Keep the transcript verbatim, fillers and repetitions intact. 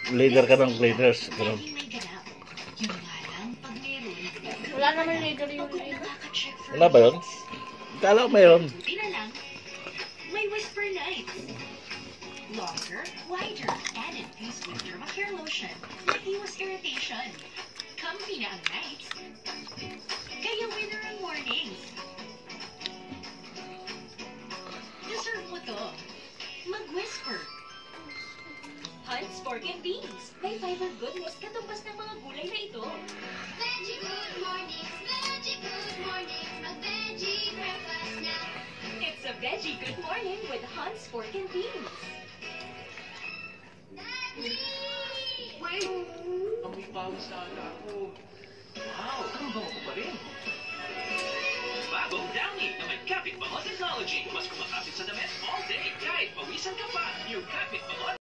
leader ka ng leaders. Ganun. Wala naman leader yung leader. Wala ba yun? Kala ko mayroon. May Whisper Nights. Longer, wider, and infused with dermacare lotion. Iwas irritation. Comfy na ang nights. Kaya winner ang mornings. Deserve mo to. Mag-Whisper. Hunt's Pork and Beans. May fiber goodness katumbas ng mga gulay na ito. Veggie good mornings, veggie good mornings, mag-veggie breakfast na. It's a veggie good morning with Hunt's Pork and Beans. Daddy! Wait! Amoy pawis na ata ako. Wow, ang bango ko pa rin. Bagong Downy na may kapit bango technology. Mas kumakapit sa damit all day kahit pawisan ka pa. Yung kapit bango